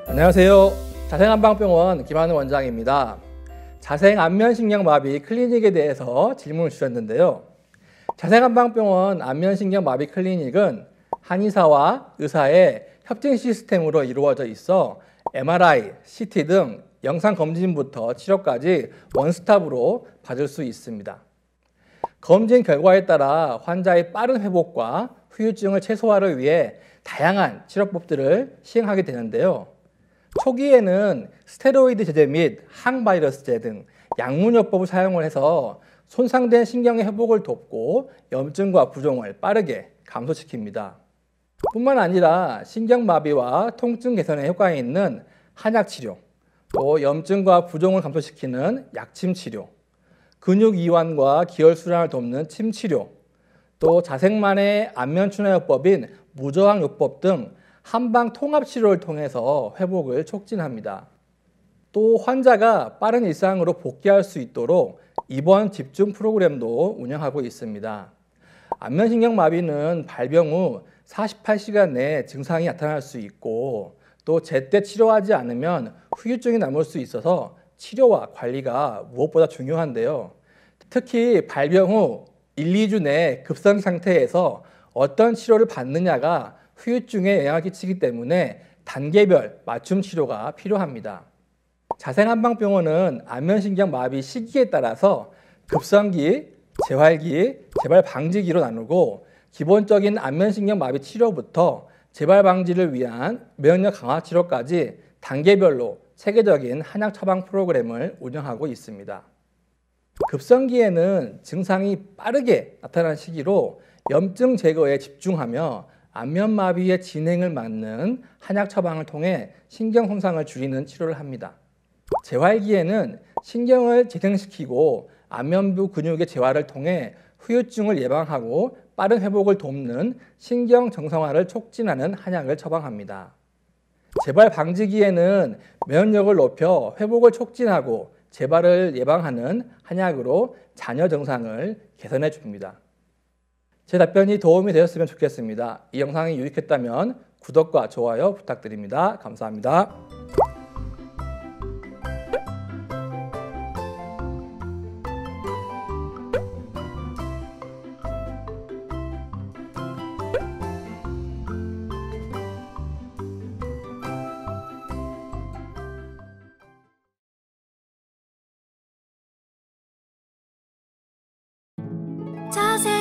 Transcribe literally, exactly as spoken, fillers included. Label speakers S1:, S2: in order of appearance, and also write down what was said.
S1: 안녕하세요. 자생안방병원 김한우 원장입니다. 자생안면신경마비 클리닉에 대해서 질문을 주셨는데요. 자생안방병원 안면신경마비 클리닉은 한의사와 의사의 협진 시스템으로 이루어져 있어 엠알아이, 씨티 등 영상검진부터 치료까지 원스톱으로 받을 수 있습니다. 검진 결과에 따라 환자의 빠른 회복과 후유증을 최소화를 위해 다양한 치료법들을 시행하게 되는데요. 초기에는 스테로이드 제제 및 항바이러스제 등 약물요법을 사용을 해서 손상된 신경의 회복을 돕고 염증과 부종을 빠르게 감소시킵니다. 뿐만 아니라 신경마비와 통증 개선에 효과가 있는 한약치료, 또 염증과 부종을 감소시키는 약침치료, 근육 이완과 기혈 순환을 돕는 침치료, 또 자생만의 안면춘화요법인 무저항요법 등 한방 통합치료를 통해서 회복을 촉진합니다. 또 환자가 빠른 일상으로 복귀할 수 있도록 입원 집중 프로그램도 운영하고 있습니다. 안면신경마비는 발병 후 사십팔 시간 내에 증상이 나타날 수 있고 또 제때 치료하지 않으면 후유증이 남을 수 있어서 치료와 관리가 무엇보다 중요한데요. 특히 발병 후 일, 이 주 내 급성 상태에서 어떤 치료를 받느냐가 후유증에 영향을 끼치기 때문에 단계별 맞춤 치료가 필요합니다. 자생안방병원은 안면신경마비 시기에 따라서 급성기, 재활기, 재발방지기로 나누고 기본적인 안면신경마비 치료부터 재발방지를 위한 면역 강화 치료까지 단계별로 체계적인 한약 처방 프로그램을 운영하고 있습니다. 급성기에는 증상이 빠르게 나타나는 시기로 염증 제거에 집중하며 안면마비의 진행을 막는 한약 처방을 통해 신경 손상을 줄이는 치료를 합니다. 재활기에는 신경을 재생시키고 안면부 근육의 재활을 통해 후유증을 예방하고 빠른 회복을 돕는 신경 정상화를 촉진하는 한약을 처방합니다. 재발 방지기에는 면역력을 높여 회복을 촉진하고 재발을 예방하는 한약으로 잔여 증상을 개선해 줍니다. 제 답변이 도움이 되었으면 좋겠습니다. 이 영상이 유익했다면 구독과 좋아요 부탁드립니다. 감사합니다.
S2: 자세